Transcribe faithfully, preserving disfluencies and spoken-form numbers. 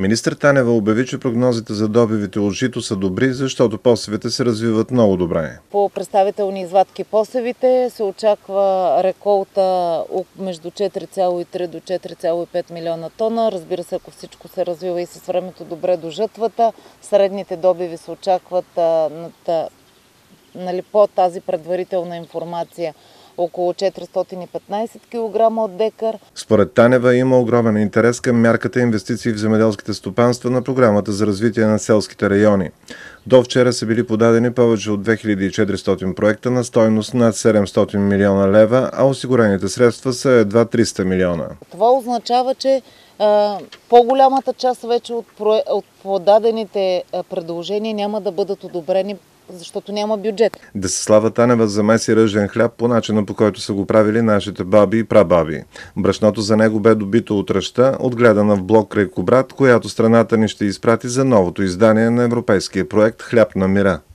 Министър Танева обяви, че прогнозите за добивите от жито са добри, защото посевите се развиват много добре. По представителни извадки посевите се очаква реколта между четири цяло и три до четири цяло и пет милиона тона. Разбира се, ако всичко се развива и с времето добре до жатвата, средните добиви се очакват над, нали, по тази предварителна информация около четиристотин и петнадесет килограма от декар. Според Танева има огромен интерес към мярката инвестиции в земеделските стопанства на програмата за развитие на селските райони. До вчера са били подадени повече от две хиляди и четиристотин проекта на стойност над седемстотин милиона лева, а осигурените средства са едва триста милиона. Това означава, че а, по-голямата част вече от, про... от подадените предложения няма да бъдат одобрени, защото няма бюджет. Десислава Танева замеси ръжен хляб по начина, по който са го правили нашите баби и прабаби. Брашното за него бе добито от ръща, отгледана в блок край Кубрат, която страната ни ще изпрати за новото издание на европейския проект «Хляб на мира».